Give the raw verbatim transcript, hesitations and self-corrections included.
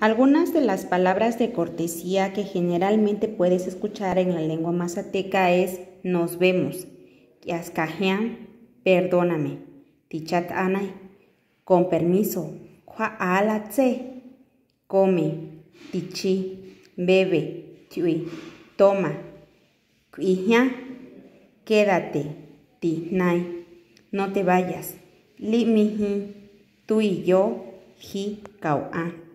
Algunas de las palabras de cortesía que generalmente puedes escuchar en la lengua mazateca es nos vemos, yaskajean, perdóname, tichat anay, con permiso, kwa alatse, come, tichi, bebe, chui, toma, kuijia, quédate, tinay, no te vayas, li miji, tú y yo, ji, kau'a.